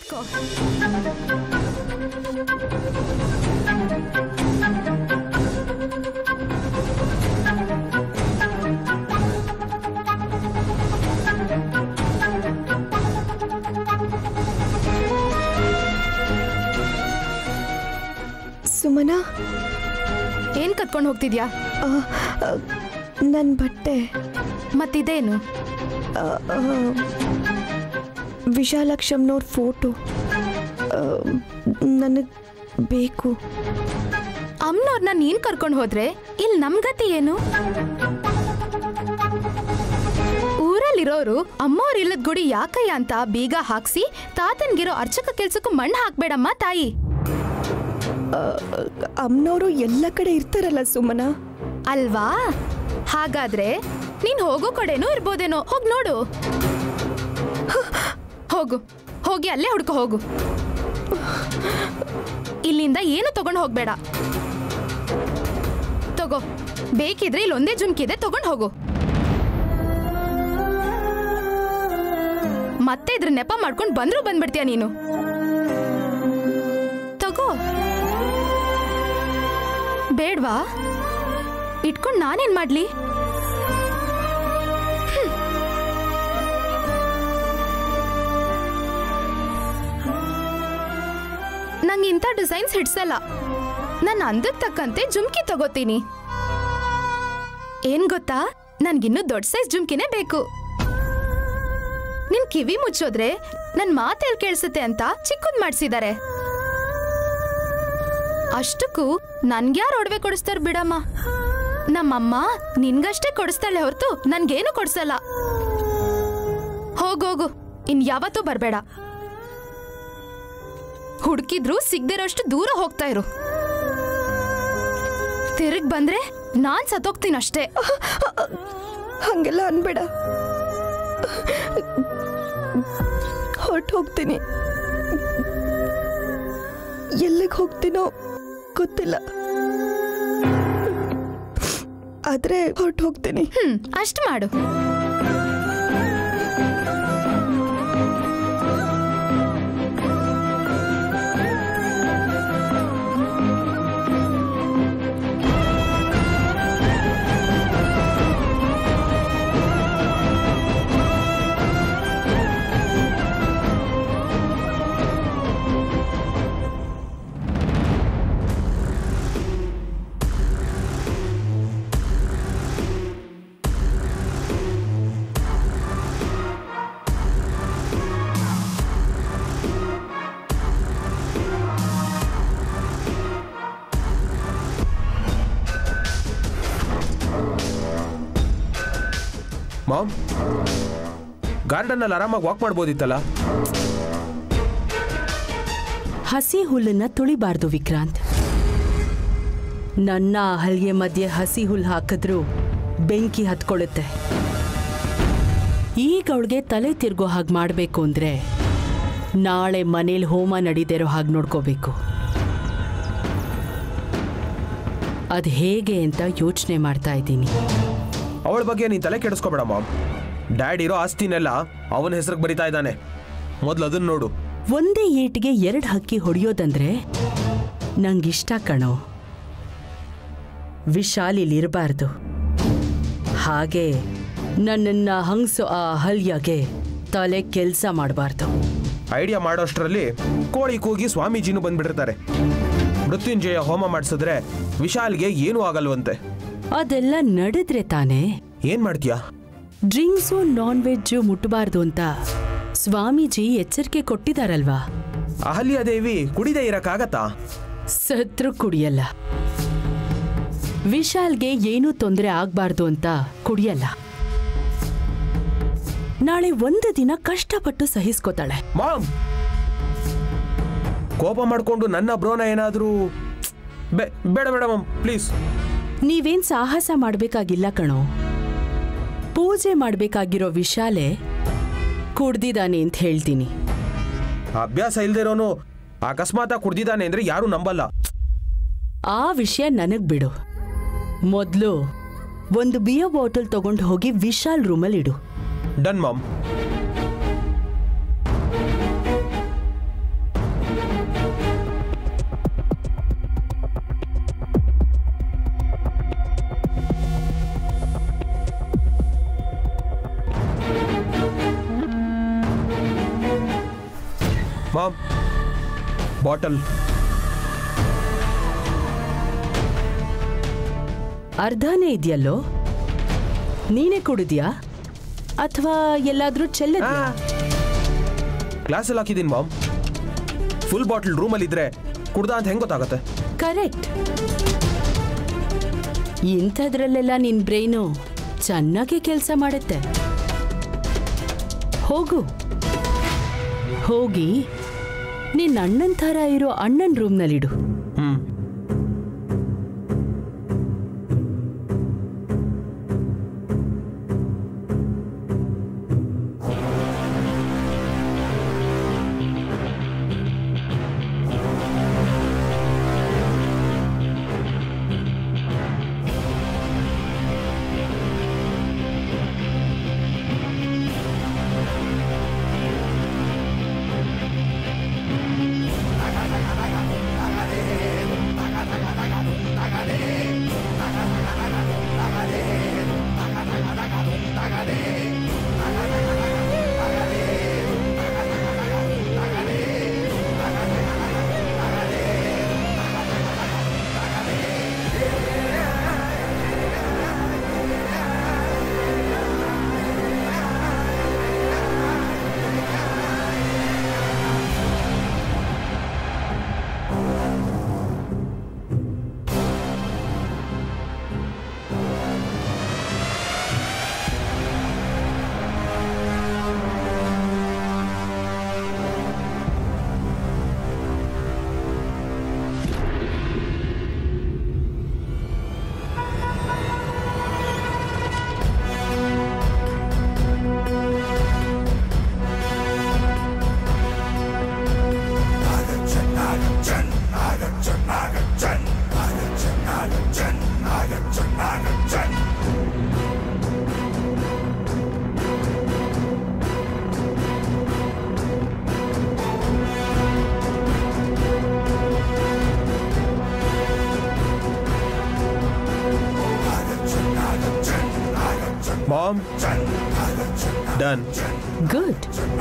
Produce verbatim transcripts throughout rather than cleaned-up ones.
ಕೂತ್ಕೋ. ಸುಮನಾ, ಏನ್ ಕತ್ಕೊಂಡು ಹೋಗ್ತಿದ್ಯಾ? ನನ್ನ ಬಟ್ಟೆ. ಮತ್ತಿದೇನು? ವಿಶಾಲಕ್ಷಮ್ನವ್ರ ಫೋಟೋ ನನಗೆ ಬೇಕು. ಅಮ್ಮನವ್ರನ್ನ ನೀನ್ ಕರ್ಕೊಂಡು ಹೋದ್ರೆ ಇಲ್ಲಿ ನಮ್ ಗತಿ ಏನು? ಊರಲ್ಲಿರೋರು ಅಮ್ಮವ್ರ ಇಲ್ಲದ ಗುಡಿ ಯಾಕಯ್ಯ ಅಂತ ಬೀಗ ಹಾಕ್ಸಿ ತಾತನ್ಗಿರೋ ಅರ್ಚಕ ಕೆಲ್ಸಕ್ಕೂ ಮಣ್ಣು ಹಾಕ್ಬೇಡಮ್ಮ ತಾಯಿ. ಅಮ್ಮನವರು ಎಲ್ಲ ಕಡೆ ಇರ್ತಾರಲ್ಲ ಸುಮನಾ. ಅಲ್ವಾ? ಹಾಗಾದ್ರೆ ನೀನ್ ಹೋಗೋ ಕಡೆನೂ ಇರ್ಬೋದೇನೋ. ಹೋಗ್ ನೋಡು. ಹೋಗು, ಹೋಗಿ ಅಲ್ಲೇ ಹುಡ್ಕೊ ಹೋಗು. ಇಲ್ಲಿಂದ ಏನು ತಗೊಂಡು ಹೋಗ್ಬೇಡ. ತಗೋ, ಬೇಕಿದ್ರೆ ಇಲ್ಲೊಂದೇ ಜುಮ್ಕಿದೆ, ತಗೊಂಡು ಹೋಗು. ಮತ್ತೆ ಇದ್ರ ನೆಪ ಮಾಡ್ಕೊಂಡು ಬಂದ್ರು ಬಂದ್ಬಿಡ್ತೀಯ ನೀನು. ತಗೋ. ಬೇಡ್ವಾ? ಇಟ್ಕೊಂಡು ನಾನೇನ್ ಮಾಡ್ಲಿ? ನಂಗೆ ಇಂಥ ಡಿಸೈನ್ಸ್ ಹಿಡ್ಸಲ್ಲ. ನನ್ನ ಅಂದಕ್ಕೆ ತಕ್ಕಂತೆ ಜುಮ್ಕಿ ತಗೋತೀನಿ. ಏನ್ ಗೊತ್ತಾ, ನನ್ಗಿನ್ನೂ ದೊಡ್ಡ ಸೈಜ್ ಜುಮ್ಕಿನೇ ಬೇಕು. ನಿನ್ ಕಿವಿ ಮುಚ್ಚೋದ್ರೆ ನನ್ ಮಾತೆಲ್ ಕೇಳಿಸುತ್ತೆ ಅಂತ ಚಿಕ್ಕದ್ ಮಾಡ್ಸಿದ್ದಾರೆ. ಅಷ್ಟಕ್ಕೂ ನನ್ಗ್ಯಾರು ಒಡವೆ ಕೊಡಿಸ್ತಾರ ಬಿಡಮ್ಮ. ನಮ್ಮಮ್ಮ ನಿನ್ಗಷ್ಟೇ ಕೊಡಿಸ್ತಾಳೆ ಹೊರತು ನನ್ಗೇನು ಕೊಡ್ಸಲ್ಲ. ಹೋಗೋಗು, ಇನ್ ಯಾವತ್ತೂ ಬರ್ಬೇಡ. ಹುಡುಕಿದ್ರು ಸಿಗ್ದಿರೋಷ್ಟು ದೂರ ಹೋಗ್ತಾ ಇರು. ತಿರುಗ್ ಬಂದ್ರೆ ನಾನ್ ಸತ್ತೋಗ್ತೀನಷ್ಟೇ. ಹಂಗೆಲ್ಲ ಅನ್ಬೇಡ. ಹೊರಟು ಹೋಗ್ತೀನಿ. ಎಲ್ಲಿಗೆ ಹೋಗ್ತೀನೋ ಗೊತ್ತಿಲ್ಲ, ಆದ್ರೆ ಹೊರಟು ಹೋಗ್ತೀನಿ. ಹ್ಮ್ ಅಷ್ಟು ಮಾಡು. ಮಾಮ್, ಗಾರ್ಡನ್ ಅಲ್ಲಿ ಆರಾಮಾಗಿ ವಾಕ್ ಮಾಡ್ಬೋದಿತ್ತಲ್ಲ. ಹಸಿ ಹುಲ್ಲನ್ನ ತುಳಿಬಾರ್ದು ವಿಕ್ರಾಂತ್. ನನ್ನ ಹಲ್ಗೆ ಮಧ್ಯೆ ಹಸಿ ಹುಲ್ಲು ಹಾಕಿದ್ರು ಬೆಂಕಿ ಹತ್ಕೊಳ್ಳುತ್ತೆ. ಈಗ ಅವಳಿಗೆ ತಲೆ ತಿರ್ಗೋ ಹಾಗೆ ಮಾಡಬೇಕು ಅಂದ್ರೆ ನಾಳೆ ಮನೇಲಿ ಹೋಮ ನಡೀತಿರೋ ಹಾಗೆ ನೋಡ್ಕೋಬೇಕು. ಅದು ಹೇಗೆ ಅಂತ ಯೋಚನೆ ಮಾಡ್ತಾ ಇದ್ದೀನಿ. ಅವಳ ಬಗ್ಗೆ ನೀನ್ ತಲೆ ಕೆಡಿಸ್ಕೋಬೇಡ ಮಾಮ್. ಡ್ಯಾಡ್ ಇರೋ ಆಸ್ತಿನೆಲ್ಲ ಅವನ ಹೆಸರಿಗೆ ಬರಿತಾ ಇದ್ದಾನೆ. ಮೊದ್ಲು ಅದನ್ನ ನೋಡು. ಒಂದೇ ಏಟಿಗೆ ಎರಡು ಹಕ್ಕಿ ಹೊಡೆಯೋದಂದ್ರೆ ನಂಗಿಷ್ಟ ಕಣೋ. ವಿಶಾಲ್ ಇಲ್ಲಿರಬಾರ್ದು. ಹಾಗೆ ನನ್ನನ್ನ ಹಂಗ್ಸೋ ಆ ಹಲ್ಯಾಗೆ ತಲೆ ಕೆಲಸ ಮಾಡಬಾರ್ದು. ಐಡಿಯಾ ಮಾಡೋಷ್ಟರಲ್ಲಿ ಕೋಳಿ ಕೂಗಿ ಸ್ವಾಮೀಜಿನೂ ಬಂದ್ಬಿಟ್ಟಿರ್ತಾರೆ. ಮೃತ್ಯುಂಜಯ ಹೋಮ ಮಾಡಿಸಿದ್ರೆ ವಿಶಾಲ್ಗೆ ಏನೂ ಆಗಲ್ವಂತೆ. ಅದೆಲ್ಲ ನಡೆದ್ರೆ ತಾನೇ. ಏನ್ ಮಾಡ್ತೀಯಾ? ಡ್ರಿಂಕ್ಸು ನಾನ್ ವೆಜ್ಜು ಮುಟ್ಟಬಾರ್ದು ಅಂತ ಸ್ವಾಮೀಜಿ ಎಚ್ಚರಿಕೆ ಕೊಟ್ಟಿದಾರಲ್ವಾ. ಅಹಲ್ಯ ದೇವಿ ಕುಡಿದೇ ಇರಕ್ಕಾಗತ್ತಾ? ಸತ್ರು ಕುಡಿಯಲ್ಲ. ವಿಶಾಲ್ಗೆ ಏನೂ ತೊಂದರೆ ಆಗ್ಬಾರ್ದು ಅಂತ ಕುಡಿಯಲ್ಲ. ನಾಳೆ ಒಂದು ದಿನ ಕಷ್ಟಪಟ್ಟು ಸಹಿಸ್ಕೋತಾಳೆ. ಮಾಮ್, ಕೋಪ ಮಾಡ್ಕೊಂಡು ನನ್ನ ಬ್ರೋನ ಏನಾದ್ರೂ ಬೇಡ ಬೇಡ ಮಾಮ್ ಪ್ಲೀಸ್. ನೀವೇನ್ ಸಾಹಸ ಮಾಡ್ಬೇಕಾಗಿಲ್ಲ ಕಣೋ. ಪೂಜೆ ಮಾಡ್ಬೇಕಾಗಿರೋ ವಿಶಾಲೆ ಕುಡ್ದಿದ್ದಾನೆ ಅಂತ ಹೇಳ್ತೀನಿ. ಅಭ್ಯಾಸ ಇಲ್ದಿರೋನು ಅಕಸ್ಮಾತ್ ಕುಡ್ದಿದ್ದಾನೆ ಅಂದ್ರೆ ಯಾರು ನಂಬಲ್ಲ. ಆ ವಿಷಯ ನನಗ್ ಬಿಡು. ಮೊದಲು ಒಂದು ಬಿಯರ್ ಬಾಟಲ್ ತಗೊಂಡು ಹೋಗಿ ವಿಶಾಲ್ ರೂಮಲ್ಲಿ ಇಡು. Done mom. Mom bottle. ಅರ್ಧನೇ ಇದೆಯಲ್ಲೋ, ನೀನೇ ಕುಡಿದ್ಯಾ ಅಥವಾ ಎಲ್ಲಾದ್ರೂ ಚೆಲ್ಲದ್ಯಾ? ಗ್ಲಾಸಲ್ಲಿ ಹಾಕಿದೀನಿ ಮಾಮ್. ಫುಲ್ ಬಾಟಲ್ ರೂಮಲ್ಲಿ ಇದ್ರೆ ಕುಡ್ದ ಅಂತ ಹೆಂಗ್ ಗೊತ್ತಾಗತ್ತೆ? ಕರೆಕ್ಟ್. ಇಂಥದ್ರಲ್ಲೆಲ್ಲ ನಿನ್ ಬ್ರೈನು ಚೆನ್ನಾಗಿ ಕೆಲಸ ಮಾಡುತ್ತೆ. ಹೋಗು, ಹೋಗಿ ನಿನ್ನ ಅಣ್ಣನ್ ಥರ ಇರೋ ಅಣ್ಣನ್ ರೂಮ್ನಲ್ಲಿಡು. ಹ್ಮ್. Mom, done. Good.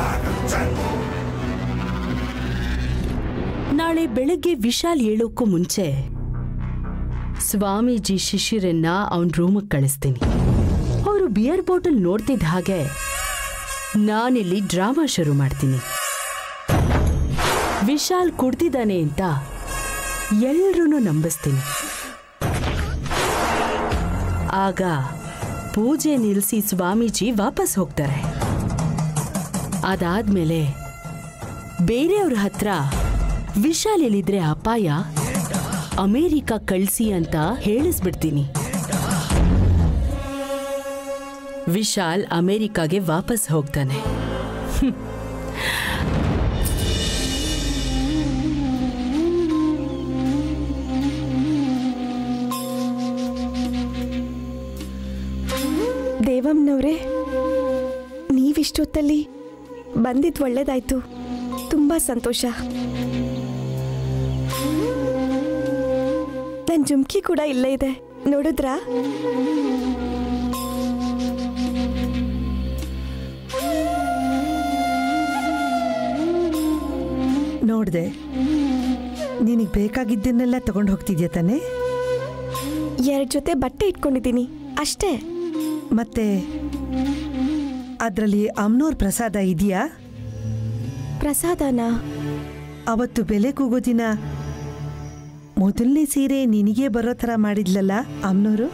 ನಾಳೆ ಬೆಳಗ್ಗೆ ವಿಶಾಲ್ ಹೇಳೋಕ್ಕೂ ಮುಂಚೆ ಸ್ವಾಮೀಜಿ ಶಿಷ್ಯರನ್ನ ಅವನ ರೂಮಿಗೆ ಕಳಿಸ್ತೀನಿ. ಅವರು ಬಿಯರ್ ಬಾಟಲ್ ನೋಡ್ತಿದ್ದ ಹಾಗೆ ನಾನಿಲ್ಲಿ ಡ್ರಾಮಾ ಶುರು ಮಾಡ್ತೀನಿ. ವಿಶಾಲ್ ಕುಡ್ದಿದ್ದಾನೆ ಅಂತ ಎಲ್ರೂ ನಂಬಿಸ್ತೀನಿ. ಆಗ ಪೂಜೆ ನಿಲ್ಲಿಸಿ ಸ್ವಾಮೀಜಿ ವಾಪಸ್ ಹೋಗ್ತಾರೆ. ಅದಾದ್ಮೇಲೆ ಬೇರೆಯವ್ರ ಹತ್ರ ವಿಶಾಲ್ ಎಲ್ಲಿದ್ರೆ ಅಪಾಯ, ಅಮೇರಿಕ ಕಳಿಸಿ ಅಂತ ಹೇಳಿಸ್ಬಿಡ್ತೀನಿ. ವಿಶಾಲ್ ಅಮೇರಿಕಾಗೆ ವಾಪಸ್ ಹೋಗ್ತಾನೆ. ದೇವಮ್ಮನವ್ರೆ, ನೀವಿಷ್ಟೊತ್ತಲ್ಲಿ ಬಂದಿದ್ದು ಒಳ್ಳೇದಾಯ್ತು. ತುಂಬ ಸಂತೋಷ. ನನ್ನ ಜುಮ್ಕಿ ಕೂಡ ಇಲ್ಲೇ ಇದೆ, ನೋಡಿದ್ರಾ? ನೋಡ್ದೆ, ನಿನಗೆ ಬೇಕಾಗಿದ್ದನ್ನೆಲ್ಲ ತಗೊಂಡು ಹೋಗ್ತಿದ್ಯಾ ತಾನೆ? ಎರಡು ಜೊತೆ ಬಟ್ಟೆ ಇಟ್ಕೊಂಡಿದ್ದೀನಿ ಅಷ್ಟೇ. ಮತ್ತೆ ಅದರಲ್ಲಿ ಅಮ್ನೋರ್ ಪ್ರಸಾದ ಇದೆಯಾ? ಪ್ರಸಾದನಾ? ಅವತ್ತು ಬೆಲೆ ಕೂಗೋ ದಿನ ಮೊದಲನೇ ಸೀರೆ ನಿನಗೆ ಬರೋ ಥರ ಮಾಡಿದ್ಲಲ್ಲ ಅಮ್ನೋರು?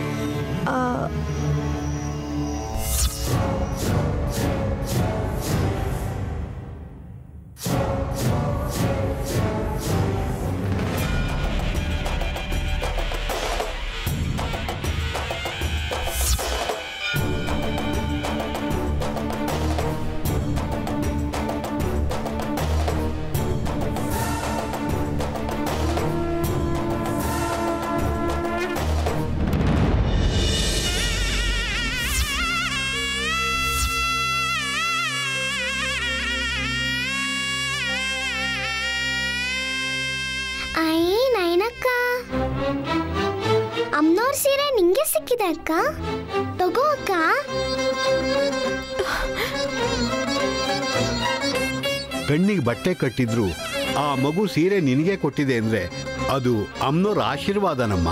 ಅಮ್ನೋರ್ ಸೀರೆ ನಿಂಗೆ ಸಿಕ್ಕಿದೆ ಅಕ್ಕ, ತಗೋ ಅಕ್ಕ. ಕಣ್ಣಿಗೆ ಬಟ್ಟೆ ಕಟ್ಟಿದ್ರು ಆ ಮಗು ಸೀರೆ ನಿನಗೆ ಕೊಟ್ಟಿದೆ ಅಂದ್ರೆ ಅದು ಅಮ್ಮನವ್ರ ಆಶೀರ್ವಾದನಮ್ಮ.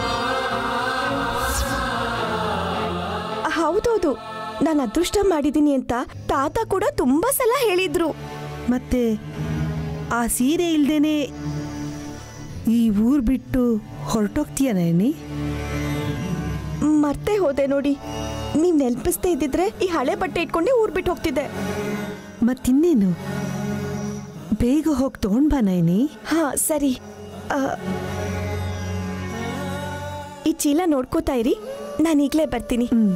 ಹೌದೌದು, ನಾನು ಅದೃಷ್ಟ ಮಾಡಿದ್ದೀನಿ ಅಂತ ತಾತ ಕೂಡ ತುಂಬಾ ಸಲ ಹೇಳಿದ್ರು. ಮತ್ತೆ ಆ ಸೀರೆ ಇಲ್ದೇನೆ ಈ ಊರ್ ಬಿಟ್ಟು ಹೊರಟೋಗ್ತೀಯ ನೈನಿ? ಮರ್ತೇ ಹೋದೆ ನೋಡಿ. ನೀವ್ ನೆನಪಿಸ್ದೇ ಇದ್ದಿದ್ರೆ ಈ ಹಳೆ ಬಟ್ಟೆ ಇಟ್ಕೊಂಡೆ ಊರ್ ಬಿಟ್ಟು ಹೋಗ್ತಿದ್ದೆ. ಮತ್ತಿನ್ನೇನು, ಬೇಗ ಹೋಗಿ ತಗೊಂಡ್ ಬಾ ನೈನಿ. ಹಾ ಸರಿ. ಆ, ಈ ಚೀಲ ನೋಡ್ಕೋತಾ ಇರಿ, ನಾನು ಈಗಲೇ ಬರ್ತೀನಿ. ಹ್ಮ್.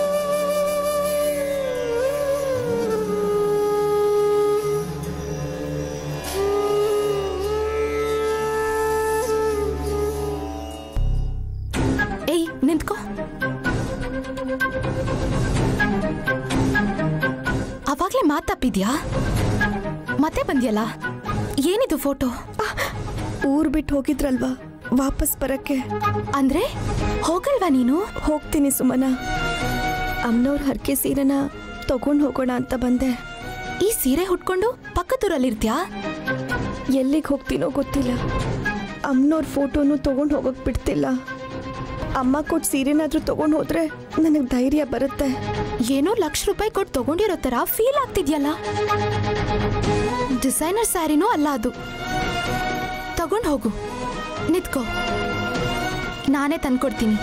ಏಯ್ ನಿಂತ್ಕೋ. ಅವಾಗ್ಲೇ ಮಾತಾಪಿದ್ಯಾ? ಮತ್ತೆ ಬಂದ್ಯಲ್ಲ, ಏನಿದು ಫೋಟೋ? ಊರ್ ಬಿಟ್ಟು ಹೋಗಿದ್ರಲ್ವಾ, ವಾಪಸ್ ಬರಕ್ಕೆ. ಅಂದ್ರೆ ಹೋಗಲ್ವಾ ನೀನು? ಹೋಗ್ತೀನಿ ಸುಮನ. ಅಮ್ಮನವ್ರ ಹರಕೆ ಸೀರೆನ ತಗೊಂಡು ಹೋಗೋಣ ಅಂತ ಬಂದೆ. ಈ ಸೀರೆ ಹುಟ್ಕೊಂಡು ಪಕ್ಕದೂರಲ್ಲಿರ್ತ್ಯಾ? ಎಲ್ಲಿಗೆ ಹೋಗ್ತೀನೋ ಗೊತ್ತಿಲ್ಲ. ಅಮ್ಮನವ್ರ ಫೋಟೋನು ತಗೊಂಡು ಹೋಗಕ್ ಬಿಡ್ತಿಲ್ಲ. ಅಮ್ಮ ಕೊಟ್ಟು ಸೀರೆನಾದ್ರೂ ತಗೊಂಡು ಹೋದ್ರೆ ನನಗೆ ಧೈರ್ಯ ಬರುತ್ತೆ. ಏನೋ ಲಕ್ಷ ರೂಪಾಯಿ ಕೊಟ್ಟು ತಗೊಂಡಿರೋ ತರ ಫೀಲ್ ಆಗ್ತಿದ್ಯಲ್ಲ. ಡಿಸೈನರ್ ಸ್ಯಾರಿನೂ ಅಲ್ಲ ಅದು. ತಗೊಂಡು ಹೋಗು, ನಿತ್ಕೋ, ನಾನೇ ತಂದ್ಕೊಡ್ತೀನಿ.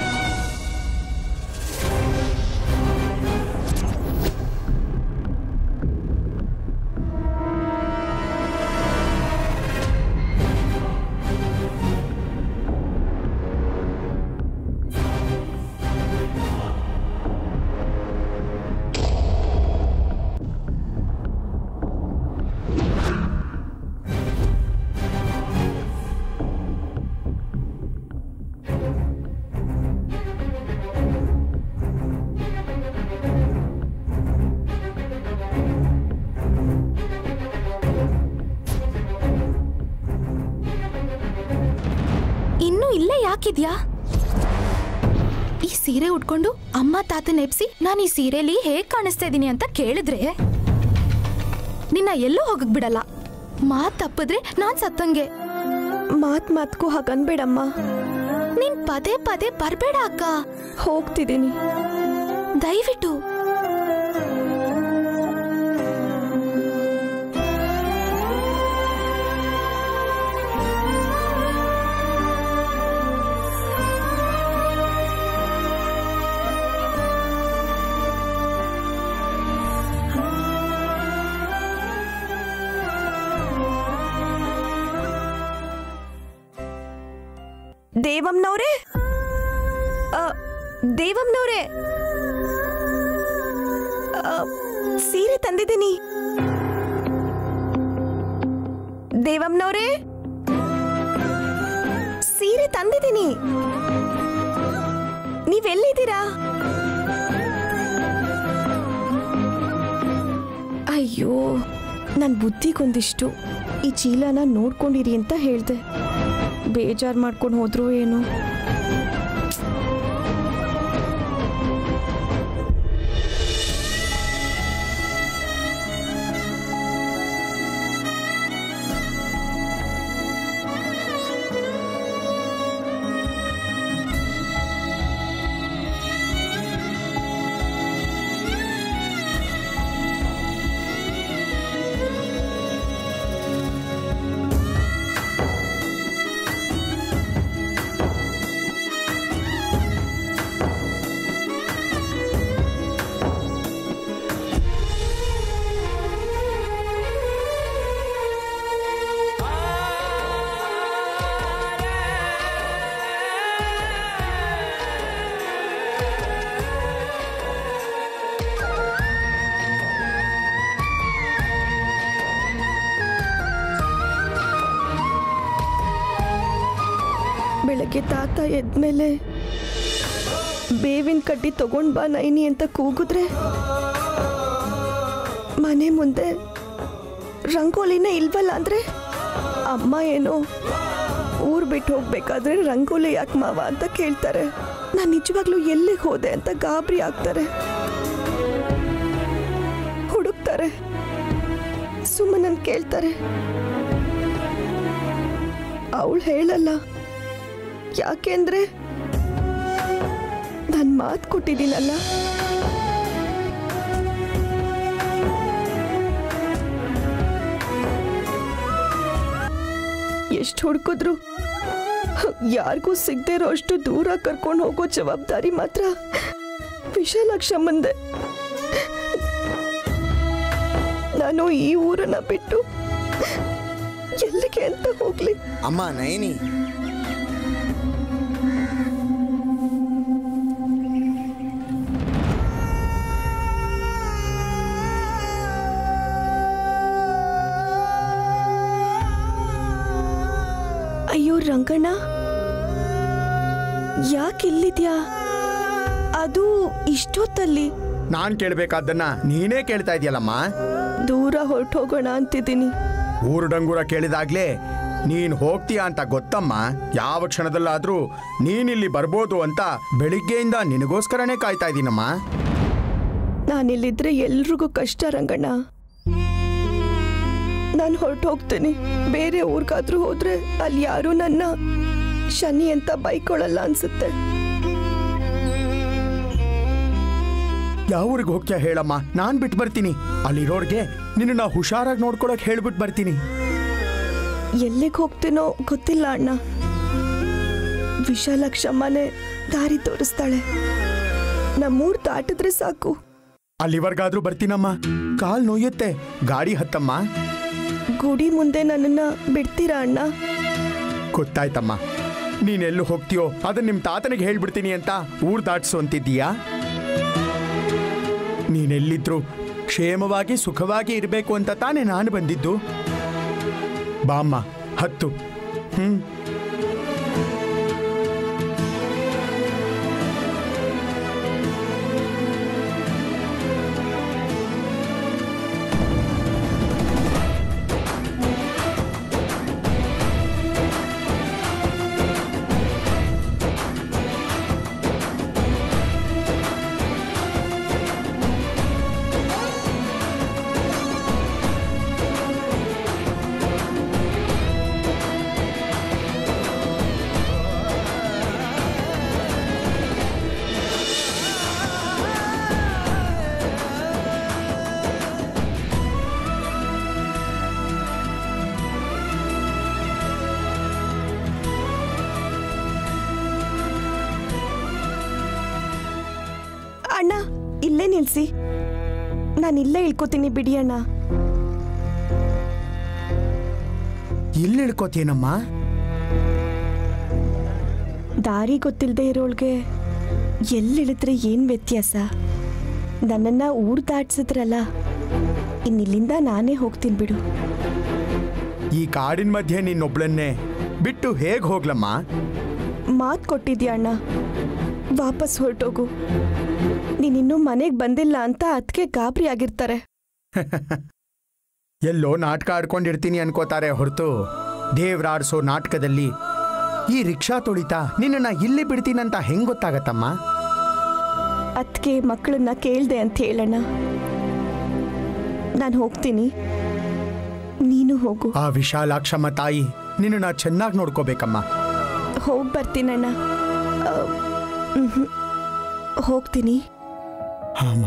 ಇನ್ನೂ ಇಲ್ಲೇ ಯಾಕಿದ್ಯಾ? ಈ ಸೀರೆ ಉಟ್ಕೊಂಡು ಅಮ್ಮ ತಾತ ನೆಪ್ಸಿ ನಾನು ಈ ಸೀರೆಲಿ ಹೇಗ್ ಕಾಣಿಸ್ತಾ ಇದ್ದೀನಿ ಅಂತ ಕೇಳಿದ್ರೆ ನಿನ್ನ ಎಲ್ಲೂ ಹೋಗಕ್ ಬಿಡಲ್ಲ. ಮಾತ್ ತಪ್ಪಿದ್ರೆ ನಾನ್ ಸತ್ತಂಗೆ. ಮಾತ್ ಮಾತ್ಗೂ ಹಾಗನ್ಬೇಡಮ್ಮ. ನೀನ್ ಪದೇ ಪದೇ ಬರ್ಬೇಡ ಅಕ್ಕ. ಹೋಗ್ತಿದ್ದೀನಿ, ದಯವಿಟ್ಟು. ದೇವಮ್ನವ್ರೆ, ದೇವಮ್ನವ್ರೆ, ಸೀರೆ ತಂದಿದ್ದೀನಿ. ದೇವಮ್ನವ್ರೆ, ಸೀರೆ ತಂದಿದ್ದೀನಿ. ನೀವೆಲ್ಲಿದ್ದೀರಾ? ಅಯ್ಯೋ, ನನ್ನ ಬುದ್ಧಿಗೊಂದಿಷ್ಟು. ಈ ಚೀಲನ ನೋಡ್ಕೊಂಡಿರಿ ಅಂತ ಹೇಳ್ದೆ. ಬೇಜಾರು ಮಾಡ್ಕೊಂಡು ಹೋದ್ರು ಏನು. ಬೆಳಗ್ಗೆ ತಾತ ಎದ್ಮೇಲೆ ಬೇವಿನ ಕಡ್ಡಿ ತಗೊಂಡ್ ಬಾ ನೈನಿ ಅಂತ ಕೂಗಿದ್ರೆ ಮನೆ ಮುಂದೆ ರಂಗೋಲಿನೇ ಇಲ್ವಲ್ಲ ಅಂದ್ರೆ ಅಮ್ಮ ಏನೋ ಊರ್ ಬಿಟ್ಟು ಹೋಗ್ಬೇಕಾದ್ರೆ ರಂಗೋಲಿ ಯಾಕೆ ಮಾವ ಅಂತ ಕೇಳ್ತಾರೆ. ನಾನು ನಿಜವಾಗ್ಲೂ ಎಲ್ಲಿಗೆ ಹೋದೆ ಅಂತ ಗಾಬರಿ ಆಗ್ತಾರೆ, ಹುಡುಕ್ತಾರೆ. ಸುಮ್ಮನನ್ ಕೇಳ್ತಾರೆ. ಅವಳು ಹೇಳಲ್ಲ. ಯಾಕೆಂದ್ರೆ ನಾನು ಮಾತು ಕೊಟ್ಟಿದ್ದೀನಲ್ಲ. ಎಷ್ಟು ಹುಡುಕಿದ್ರು ಯಾರಿಗೂ ಸಿಗದೆ ಇರೋ ಅಷ್ಟು ದೂರ ಕರ್ಕೊಂಡು ಹೋಗೋ ಜವಾಬ್ದಾರಿ ಮಾತ್ರ ವಿಶಾಲಾಕ್ಷಮ್ಮಂದೆ. ನಾನು ಈ ಊರನ್ನ ಬಿಟ್ಟು ಎಲ್ಲಿಗೆ ಅಂತ ಹೋಗ್ಲಿ? ಅಮ್ಮ ನಯನಿ, ಅಯ್ಯೋ ರಂಗಣ್ಣ, ಯಾಕೆ ಇಲ್ಲಿದ್ಯಾ? ಅದು ಇಷ್ಟೊತ್ತಲ್ಲಿ ನಾನ್ ಕೇಳ್ಬೇಕಾದ್ದನ್ನ ನೀನೇ ಕೇಳ್ತಾ ಇದೆಯಲ್ಲಮ್ಮ. ದೂರ ಹೊರಟು ಹೋಗೋಣ ಅಂತಿದ್ದೀನಿ. ಊರು ಡಂಗೂರ ಕೇಳಿದಾಗ್ಲೇ ನೀನ್ ಹೋಗ್ತೀಯಾ ಅಂತ ಗೊತ್ತಮ್ಮ. ಯಾವ ಕ್ಷಣದಲ್ಲಾದ್ರೂ ನೀನಿಲ್ಲಿ ಬರ್ಬೋದು ಅಂತ ಬೆಳಿಗ್ಗೆಯಿಂದ ನಿನಗೋಸ್ಕರನೇ ಕಾಯ್ತಾ ಇದ್ದೀನಮ್ಮ. ನಾನಿಲ್ಲಿದ್ರೆ ಎಲ್ರಿಗೂ ಕಷ್ಟ ರಂಗಣ್ಣ. ನಾನು ಹೊರಟು ಹೋಗ್ತೀನಿ. ಬೇರೆ ಊರ್ಗಾದ್ರೂ ಹೋದ್ರೆ ಅಲ್ಲಿ ಯಾರು ನನ್ನ ಶನಿ ಅಂತ ಬೈಕೊಳ್ಳಲ್ಲ ಅನ್ಸುತ್ತೆ. ಯಾವ ಊರಿಗೆ ಹೋಗ್ತೀಯ ಹೇಳಮ್ಮ, ನಾನ್ ಬಿಟ್ಟು ಬರ್ತೀನಿ. ಅಲ್ಲಿರೋರ್ಗೆ ನಿನ್ನ ಹುಷಾರಾಗಿ ನೋಡ್ಕೊಳಕ್ ಹೇಳ್ಬಿಟ್ಟು ಬರ್ತೀನಿ. ಎಲ್ಲಿಗೆ ಹೋಗ್ತೀನೋ ಗೊತ್ತಿಲ್ಲ ಅಣ್ಣ. ವಿಶಾಲಾಕ್ಷಮ್ಮನೇ ದಾರಿ ತೋರಿಸ್ತಾಳೆ. ನಮ್ಮೂರ್ ದಾಟಿದ್ರೆ ಸಾಕು. ಅಲ್ಲಿವರ್ಗಾದ್ರೂ ಬರ್ತೀನಮ್ಮ. ಕಾಲ್ ನೋಯುತ್ತೆ, ಗಾಡಿ ಹತ್ತಮ್ಮ. ಗುಡಿ ಮುಂದೆ ನನ್ನನ್ನ ಬಿಡ್ತೀರಾ ಅಣ್ಣ? ಗೊತ್ತಾಯ್ತಮ್ಮ. ನೀನೆಲ್ಲೂ ಹೋಗ್ತೀಯೋ ಅದನ್ನ ನಿಮ್ ತಾತನಿಗೆ ಹೇಳ್ಬಿಡ್ತೀನಿ ಅಂತ ಊರ್ ದಾಟ್ಸು ಅಂತಿದ್ದೀಯಾ? ನೀನೆಲ್ಲಿದ್ರು ಕ್ಷೇಮವಾಗಿ ಸುಖವಾಗಿ ಇರಬೇಕು ಅಂತ ತಾನೇ ನಾನು ಬಂದಿದ್ದು. ಬಾಮ್ಮ, ಹತ್ತು. ಹ್ಮ್ ಅಣ್ಣ, ಇಲ್ಲೇ ನಿಲ್ಸಿ. ನಾನಿಲ್ಲೇ ಇಳ್ಕೋತೀನಿ ಬಿಡಿ ಅಣ್ಣ. ಇಲ್ಲಿ ಇಳ್ಕೋತೀನಮ್ಮ? ದಾರಿ ಗೊತ್ತಿಲ್ಲದೆ ಇರೋಳ್ಗೆ ಎಲ್ಲಿಳಿದ್ರೆ ಏನ್ ವ್ಯತ್ಯಾಸ? ನನ್ನನ್ನ ಊರ್ ದಾಟ್ಸಿದ್ರಲ್ಲ, ಇನ್ನಿಲ್ಲಿಂದ ನಾನೇ ಹೋಗ್ತೀನಿ ಬಿಡು. ಈ ಕಾಡಿನ ಮಧ್ಯೆ ನಿನ್ನೊಬ್ಳನ್ನೇ ಬಿಟ್ಟು ಹೇಗ್ ಹೋಗ್ಲಮ್ಮ? ಮಾತು ಕೊಟ್ಟಿದ್ಯಾ ಅಣ್ಣ, ವಾಪಸ್ ಹೊರಟೋಗು. ನೀನಿನ್ನೂ ಮನೆಗೆ ಬಂದಿಲ್ಲ ಅಂತ ಅದಕ್ಕೆ ಗಾಬರಿ ಆಗಿರ್ತಾರೆ. ಎಲ್ಲೋ ನಾಟಕ ಆಡ್ಕೊಂಡಿರ್ತೀನಿ ಅನ್ಕೋತಾರೆ ಹೊರತು ದೇವ್ರಾಡ್ಸೋ ನಾಟಕದಲ್ಲಿ ಈ ರಿಕ್ಷಾ ತೊಳಿತಾ ನಿನ್ನನ್ನ ಇಲ್ಲಿ ಬಿಡ್ತೀನಂತ ಹೆಂಗ್ ಗೊತ್ತಾಗತ್ತಮ್ಮ? ಅದಕ್ಕೆ ಮಕ್ಕಳನ್ನ ಕೇಳ್ದೆ ಅಂತ ಹೇಳಣ್ಣ. ನಾನು ಹೋಗ್ತೀನಿ, ನೀನು ಹೋಗು. ಆ ವಿಶಾಲಾಕ್ಷಮ್ಮ ತಾಯಿ ನಿನ್ನ ಚೆನ್ನಾಗಿ ನೋಡ್ಕೋಬೇಕಮ್ಮ. ಹೋಗಿ ಬರ್ತೀನಣ್ಣ. ಹೋಗ್ತೀನಿ. ಹಾಮ.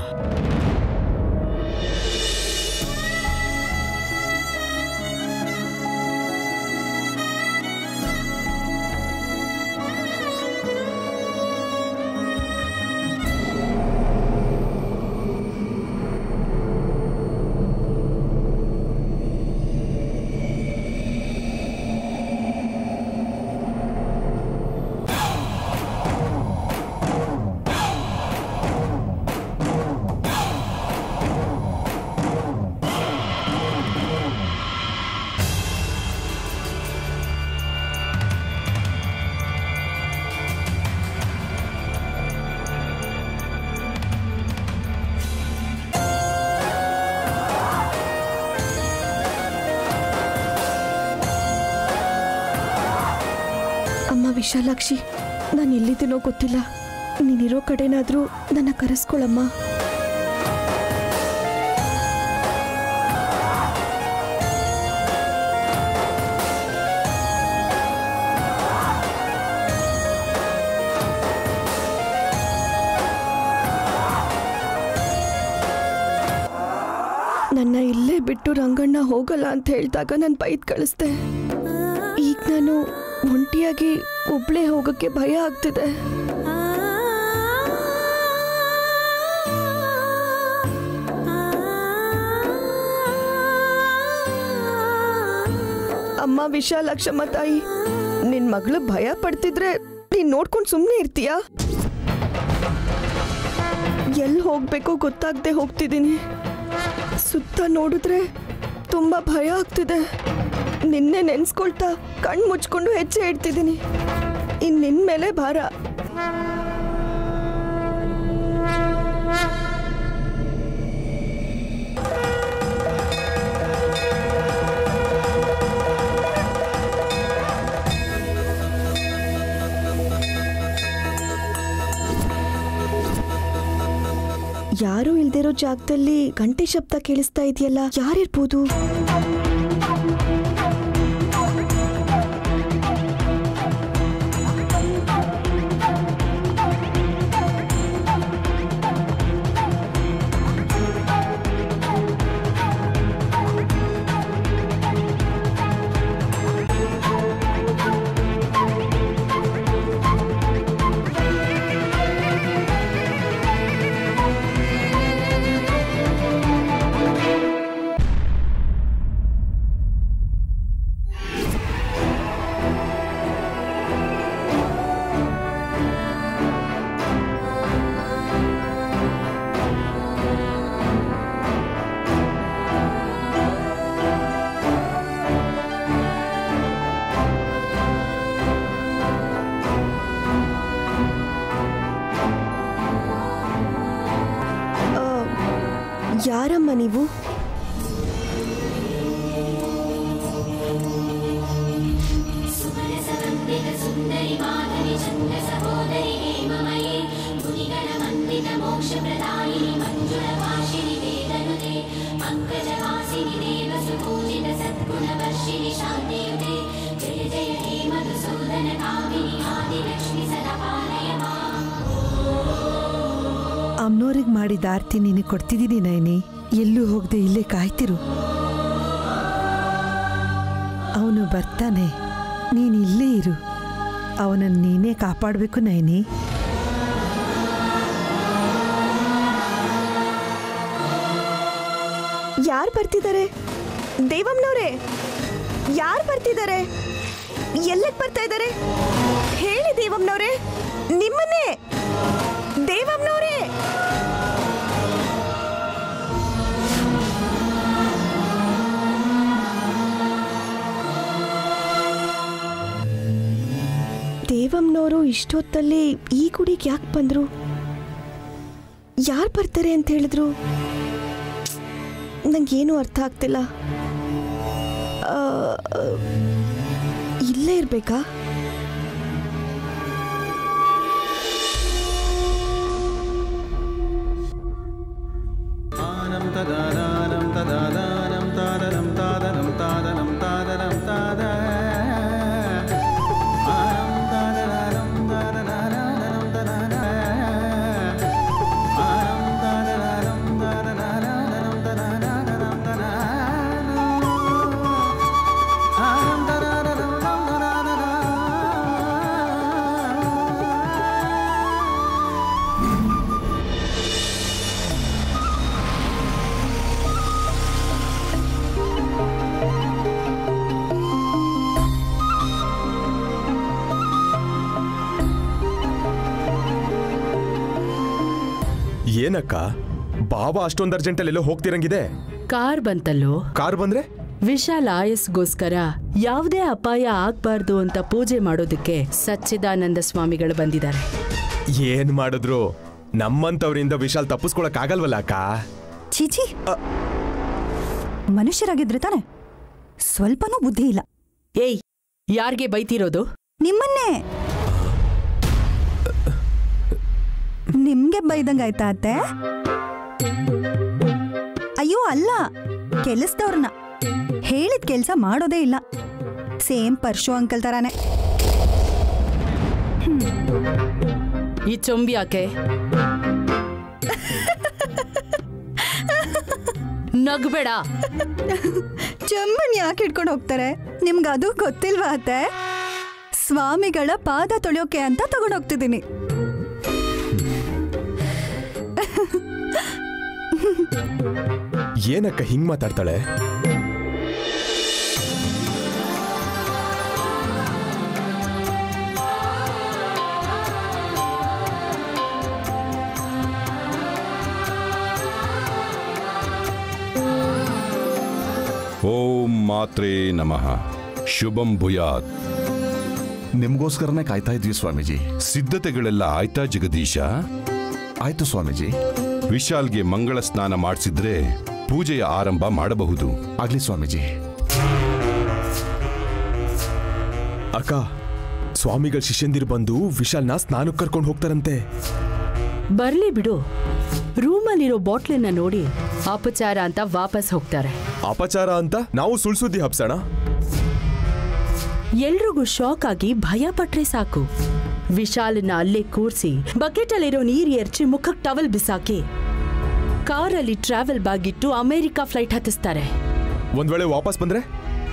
ಅಮ್ಮ ವಿಶಾಲಾಕ್ಷಿ, ನಾನು ಎಲ್ಲಿದ್ದೀನೋ ಗೊತ್ತಿಲ್ಲ. ನೀನಿರೋ ಕಡೆನಾದ್ರೂ ನನ್ನ ಕರೆಸ್ಕೊಳಮ್ಮ. ನಿನ್ನ ಇಲ್ಲೇ ಬಿಟ್ಟು ರಂಗಣ್ಣ ಹೋಗಲ್ಲ ಅಂತ ಹೇಳಿದಾಗ ನಾನು ಬೈದ್ ಕಳಿಸ್ದೆ. ಈಗ ನಾನು ಒಂಟಿಯಾಗಿ ಒಬ್ಳೇ ಹೋಗಕ್ಕೆ ಭಯ ಆಗ್ತಿದೆ. ಅಮ್ಮ ವಿಶಾಲಾಕ್ಷಮ್ಮ ತಾಯಿ, ನಿನ್ ಮಗಳು ಭಯ ಪಡ್ತಿದ್ರೆ ನೀನ್ ನೋಡ್ಕೊಂಡು ಸುಮ್ಮನೆ ಇರ್ತೀಯಾ? ಎಲ್ಲಿ ಹೋಗ್ಬೇಕೋ ಗೊತ್ತಾಗದೆ ಹೋಗ್ತಿದ್ದೀನಿ. ಸುತ್ತ ನೋಡಿದ್ರೆ ತುಂಬಾ ಭಯ ಆಗ್ತಿದೆ. ನಿನ್ನೆ ನೆನ್ಸ್ಕೊಳ್ತಾ ಕಣ್ಣು ಮುಚ್ಕೊಂಡು ಹೆಜ್ಜೆ ಇಡ್ತಿದ್ದೀನಿ. ಇನ್ ನಿನ್ ಮೇಲೆ ಭಾರ. ಯಾರೂ ಇಲ್ದಿರೋ ಜಾಗದಲ್ಲಿ ಗಂಟೆ ಶಬ್ದ ಕೇಳಿಸ್ತಾ ಇದೆಯಲ್ಲ, ಯಾರಿರ್ಬೋದು? ಯಾರಮ್ಮ ನೀವು? ಅಮ್ನೋರಿಗೆ ಮಾಡಿದ ಆರ್ತಿ ನೀನು ಕೊಡ್ತಿದ್ದೀನಿ ನಯನಿ. ಎಲ್ಲೂ ಹೋಗದೆ ಇಲ್ಲೇ ಕಾಯ್ತಿರು. ಅವನು ಬರ್ತಾನೆ, ನೀನು ಇಲ್ಲೇ ಇರು. ಅವನನ್ನು ನೀನೇ ಕಾಪಾಡಬೇಕು ನಯನಿ. ಯಾರು ಬರ್ತಿದ್ದಾರೆ? ದೇವಮ್ಮನವ್ರೆ, ಯಾರು ಬರ್ತಿದ್ದಾರೆ? ಎಲ್ಲಕ್ಕೆ ಬರ್ತಾ ಇದ್ದಾರೆ? ಹೇಳಿ ದೇವಮ್ಮನವ್ರೆ, ನಿಮ್ಮನ್ನೇ. ದೇವಮ್ಮನವ್ರೆ, ದೇವಮ್ಮನವರು ಇಷ್ಟೊತ್ತಲ್ಲಿ ಈ ಗುಡಿಗೆ ಯಾಕೆ ಬಂದ್ರು? ಯಾರು ಬರ್ತಾರೆ ಅಂತ ಹೇಳಿದ್ರು? ನಂಗೇನು ಅರ್ಥ ಆಗ್ತಿಲ್ಲ. ಇಲ್ಲೇ ಇರ್ಬೇಕಾ? ಏನಕ್ಕ ಬಾಬಾ ಅಷ್ಟೊಂದು ಅರ್ಜೆಂಟಲ್ಲಿ ಎಲ್ಲೋ ಹೋಗ್ತಿರಂಗಿದೆ? ಕಾರ್ ಬಂತಲ್ಲೋ. ಕಾರ್ ಬಂದ್ರೆ ವಿಶಾಲ್ ಆಯಸ್ಗೋಸ್ಕರ ಯಾವುದೇ ಅಪಾಯ ಆಗ್ಬಾರ್ದು ಅಂತ ಪೂಜೆ ಮಾಡೋದಕ್ಕೆ ಸಚ್ಚಿದಾನಂದ ಸ್ವಾಮಿಗಳು ಬಂದಿದ್ದಾರೆ. ಏನ್ ಮಾಡಿದ್ರು ನಮ್ಮಂತವರಿಂದ ವಿಶಾಲ್ ತಪ್ಪಿಸ್ಕೊಳಕ್ ಆಗಲ್ವಲ್ಲ ಅಕ್ಕ? ಚೀಚಿ, ಮನುಷ್ಯರಾಗಿದ್ರೆ ತಾನೆ, ಸ್ವಲ್ಪನೂ ಬುದ್ಧಿ ಇಲ್ಲ. ಏಯ್, ಯಾರಿಗೆ ಬೈತಿರೋದು? ನಿಮ್ಮನ್ನೇ. ನಿಮ್ಗೆ ಬೈದಂಗಾಯ್ತಾ ಅತ್ತೆ? ಅಯ್ಯೋ ಅಲ್ಲ, ಕೆಲಸದವ್ರನ್ನ. ಹೇಳಿದ ಕೆಲಸ ಮಾಡೋದೇ ಇಲ್ಲ. ಸೇಮ್ ಪರ್ಶು ಅಂಕಲ್ ತರಾನೆ. ಈ ಚೊಂಬಿ ಯಾಕೆ? ನಗ್ಬೇಡ. ಚಂಬನ್ ಯಾಕೆ ಹಿಡ್ಕೊಂಡು ಹೋಗ್ತಾರೆ? ನಿಮ್ಗೆ ಅದು ಗೊತ್ತಿಲ್ವಾ ಅತ್ತೆ? ಸ್ವಾಮಿಗಳ ಪಾದ ತೊಳೆಯೋಕೆ ಅಂತ ತಗೊಂಡು ಹೋಗ್ತಿದ್ದೀನಿ. ಏನಕ್ಕ ಹಿಂಗ್ ಮಾತಾಡ್ತಾಳೆ? ಓಂ ಮಾತ್ರೇ ನಮಃ. ಶುಭಂ ಭೂಯಾತ್. ನಿಮ್ಗೋಸ್ಕರನೇ ಕಾಯ್ತಾ ಇದ್ವಿ ಸ್ವಾಮೀಜಿ. ಸಿದ್ಧತೆಗಳೆಲ್ಲ ಆಯ್ತಾ ಜಗದೀಶ? ಆಯ್ತು ಸ್ವಾಮೀಜಿ. ವಿಶಾಲ್ಗೆ ಮಂಗಳ ಸ್ನಾನ ಮಾಡಿಸಿದ್ರೆ ಪೂಜೆಯ ಆರಂಭ ಮಾಡಬಹುದು. ಆಗ್ಲಿ ಸ್ವಾಮೀಜಿ. ಅಕ್ಕ, ಸ್ವಾಮಿಗಳ ಶಿಷ್ಯಂದಿರು ಬಂದು ವಿಶಾಲ್ನ ಸ್ನಾನಕ್ಕೆ ಕರ್ಕೊಂಡು ಹೋಗ್ತಾರಂತೆ. ಬರ್ಲಿ ಬಿಡು. ರೂಮಲ್ಲಿರೋ ಬಾಟ್ಲನ್ನ ನೋಡಿ ಅಪಚಾರ ಅಂತ ವಾಪಸ್ ಹೋಗ್ತಾರೆ. ಅಪಚಾರ ಅಂತ ನಾವು ಸುಳ್ಳು ಸುದ್ದಿ ಹಬ್ಸೋಣ? ಎಲ್ರಿಗೂ ಶಾಕ್ ಆಗಿ ಭಯ ಪಟ್ರೆ ಸಾಕು. ವಿಶಾಲನ್ನ ಅಲ್ಲೇ ಕೂರ್ಸಿ ಬಕೆಟ್ ಅಲ್ಲಿರೋ ನೀರು ಎರಚಿ ಮುಖಕ್ಕೆ ಟವಲ್ ಬಿಸಾಕಿ ಕಾರಲ್ಲಿ ಟ್ರಾವೆಲ್ ಬ್ಯಾಗ್ ಇಟ್ಟು ಅಮೆರಿಕಾ ಫ್ಲೈಟ್ ಹತ್ತಿಸ್ತಾರೆ. ಒಂದ್ ವೇಳೆ ವಾಪಸ್ ಬಂದ್ರೆ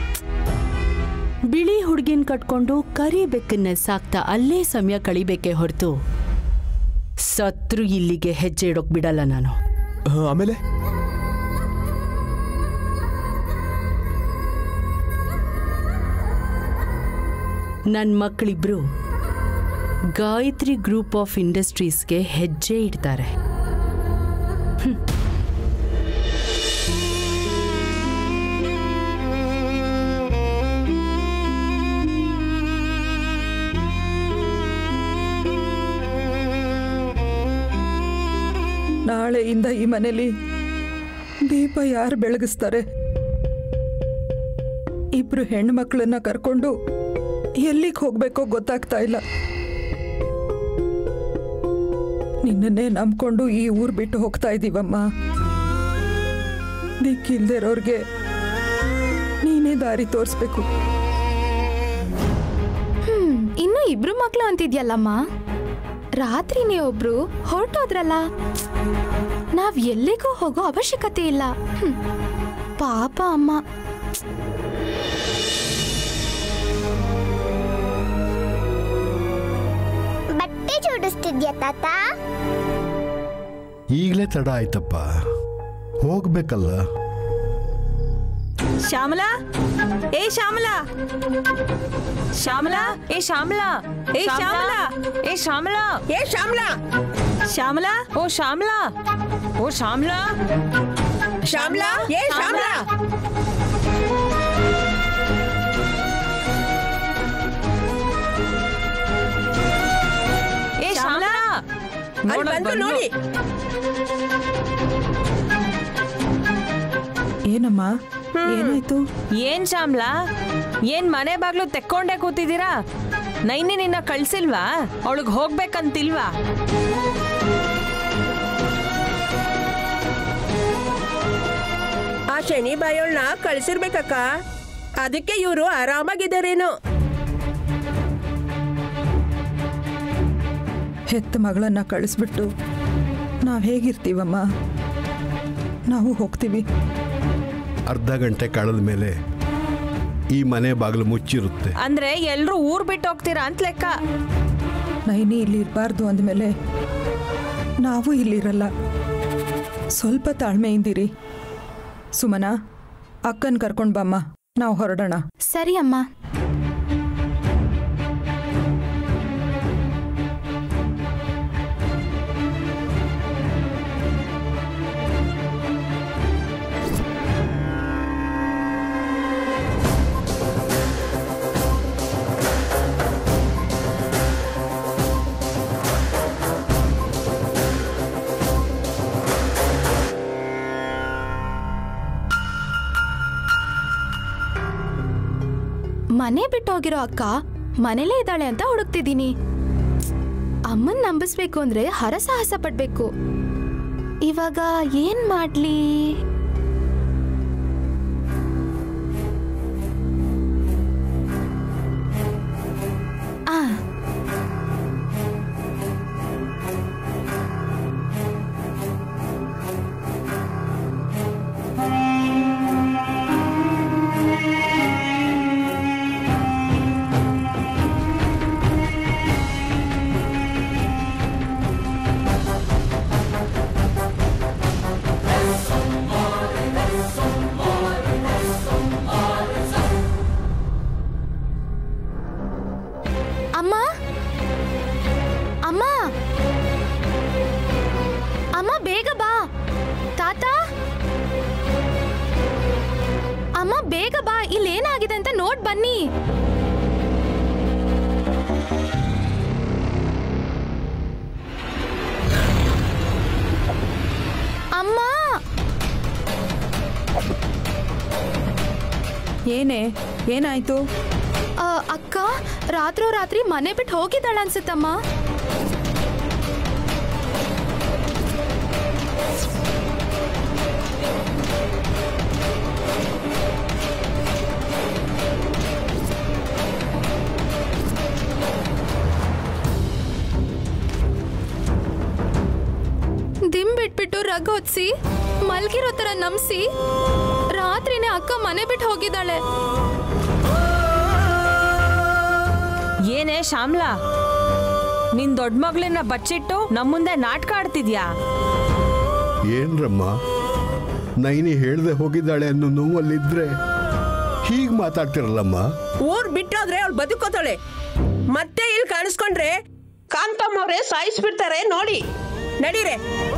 ಬಿಳಿ ಹುಡುಗಿನ ಕಟ್ಕೊಂಡು ಕರಿ ಬೆಕ್ಕನ್ನ ಸಾಕ್ತಾ ಅಲ್ಲೇ ಸಮಯ ಕಳಿಬೇಕೆ ಹೊರತು ಸತ್ರು ಇಲ್ಲಿಗೆ ಹೆಜ್ಜೆ ಇಡೋಕ್ ಬಿಡಲ್ಲ ನಾನು. ಆಮೇಲೆ ನನ್ನ ಮಕ್ಕಳಿಬ್ರು ಗಾಯತ್ರಿ ಗ್ರೂಪ್ ಆಫ್ ಇಂಡಸ್ಟ್ರೀಸ್ಗೆ ಹೆಜ್ಜೆ ಇಡ್ತಾರೆ. ನಾಳೆಯಿಂದ ಈ ಮನೇಲಿ ದೀಪ ಯಾರು ಬೆಳಗಿಸ್ತಾರೆ? ಇಬ್ರು ಹೆಣ್ಣು ಮಕ್ಕಳನ್ನ ಕರ್ಕೊಂಡು ಎಲ್ಲಿಗೆ ಹೋಗ್ಬೇಕೋ ಗೊತ್ತಾಗ್ತಾ ಇಲ್ಲ. ನಿನ್ನನ್ನೇ ನಂಬ್ಕೊಂಡು ಈ ಊರು ಬಿಟ್ಟು ಹೋಗ್ತಾ ಇದ್ದೀವಮ್ಮ. ದಿಕ್ಕಿಲ್ದಿರೋರ್ಗೆ ನೀನೇ ದಾರಿ ತೋರಿಸ್ಬೇಕು. ಹ್ಮ್ ಇನ್ನು ಇಬ್ರು ಮಕ್ಳು ಅಂತಿದ್ಯಲ್ಲಮ್ಮ. ರಾತ್ರಿನೇ ಒಬ್ರು ಹೊರಟೋದ್ರಲ್ಲ. ನಾವ್ ಎಲ್ಲಿಗೂ ಹೋಗೋ ಅವಶ್ಯಕತೆ ಇಲ್ಲ. ಪಾಪ ಅಮ್ಮ. ಬಟ್ಟೆ ಜೋಡಿಸ್ತಿದ್ಯಾ ತಾತ? ಈಗಲೇ ತಡ ಆಯ್ತಪ್ಪ, ಹೋಗ್ಬೇಕಲ್ಲ. ಶ್ಯಾಮಲಾ, ಏ ಶ್ಯಾಮಲಾ, ಶ್ಯಾಮಲಾ, ಏ ಶ್ಯಾಮಲಾ, ಏ ಶ್ಯಾಮಲಾ, ಏ ಶ್ಯಾಮಲಾ, ಏ ಶ್ಯಾಮಲಾ, ಶ್ಯಾಮಲಾ, ಓ ಶ್ಯಾಮಲಾ, ಓ ಶ್ಯಾಮಲಾ, ಶ್ಯಾಮಲಾ, ಏ ಶ್ಯಾಮಲಾ. ಏ ಶ್ಯಾಮಲಾ, ಬಂದು ನೋಡಿ. ಏನಮ್ಮ, ಏನಾಯ್ತು? ಏನ್ ಶ್ಯಾಮ್ಲಾ, ಏನ್ ಮನೆ ಬಾಗ್ಲು ತೆಕ್ಕೊಂಡೇ ಕೂತಿದ್ದೀರಾ? ನೈನಿ ನಿನ್ನ ಕಳ್ಸಿಲ್ವಾ? ಅವಳಿಗೆ ಹೋಗ್ಬೇಕಂತಿಲ್ವಾ? ಆ ಶನಿ ಬಾಯೋಳ್ನ ಕಳ್ಸಿರ್ಬೇಕಕ್ಕ. ಅದಕ್ಕೆ ಇವರು ಆರಾಮಾಗಿದ್ದಾರೇನೋ. ಹೆತ್ತ ಮಗಳನ್ನ ಕಳಿಸ್ಬಿಟ್ಟು ನಾವ್ ಹೇಗಿರ್ತೀವಮ್ಮ? ನಾವು ಹೋಗ್ತೀವಿ. ಅರ್ಧ ಗಂಟೆ ಕಳೆದ ಮೇಲೆ ಈ ಮನೆ ಬಾಗಿಲು ಮುಚ್ಚಿರುತ್ತೆ. ಅಂದ್ರೆ ಎಲ್ರು ಊರ್ ಬಿಟ್ಟು ಹೋಗ್ತೀರಾ ಅಂತ ಲೆಕ್ಕ. ನೈನಿ ಇಲ್ಲಿ ಇರಬಾರ್ದು ಅಂದಮೇಲೆ ನಾವು ಇಲ್ಲಿರಲ್ಲ. ಸ್ವಲ್ಪ ತಾಳ್ಮೆಯಿಂದಿರಿ. ಸುಮನಾ, ಅಕ್ಕನ್ ಕರ್ಕೊಂಡ್ ಬಮ್ಮ, ನಾವು ಹೊರಡೋಣ. ಸರಿ ಅಮ್ಮ. ಮನೆ ಬಿಟ್ಟು ಹೋಗಿರೋ ಅಕ್ಕ ಮನೇಲೇ ಇದ್ದಾಳೆ ಅಂತ ಹುಡುಕ್ತಿದ್ದೀನಿ. ಅಮ್ಮನ್ ನಂಬಿಸ್ಬೇಕು ಅಂದ್ರೆ ಹರಸಾಹಸ ಪಡ್ಬೇಕು. ಇವಾಗ ಏನ್ ಮಾಡ್ಲಿ? ಆ ಬನ್ನಿ. ಅಮ್ಮ, ಏನೇ ಏನಾಯ್ತು? ಆ, ಅಕ್ಕ ರಾತ್ರೋ ರಾತ್ರಿ ಮನೆ ಬಿಟ್ಟು ಹೋಗಿದ್ದಾಳ ಅನ್ಸುತ್ತಮ್ಮ. ದಿಮ್ ಬಿಟ್ಬಿಟ್ಟು ರಗ್ ಹೊತ್ಸಿ ಮಲ್ಗಿರೋ ತರ ನಮ್ಸಿ ರಾತ್ರಿನೇ ಅಕ್ಕ ಮನೆ ಬಿಟ್ಟು ಹೋಗಿದ್ದಾಳೆ. ಏನೇ ಶ್ಯಾಮ್ಲಾ, ನಿನ್ ದೊಡ್ಡ ಮಗಳನ್ನ ಬಚ್ಚಿಟ್ಟು ನಮ್ಮ ಮುಂದೆ ನಾಟಕ ಆಡ್ತಿದ್ಯಾ? ಏನ್ರಮ್ಮ, ನೈನಿ ಹೇಳ್ದೆ ಹೋಗಿದ್ದಾಳೆ ಅನ್ನೋ ನೋವಲ್ಲಿದ್ರೆ ಹೀಗ್ ಮಾತಾಡ್ತಿರಲ್ಲಮ್ಮ. ಊರ್ ಬಿಟ್ಟೋದ್ರೆ ಅವಳು ಬದುಕೋತಾಳೆ, ಮತ್ತೆ ಇಲ್ಲಿ ಕಾಣಿಸ್ಕೊಂಡ್ರೆ ಕಾಂತಮ್ಮವ್ರೆ ಸಾಯಿಸ್ಬಿಡ್ತಾರೆ ನೋಡಿ. ನಡೀರೆ.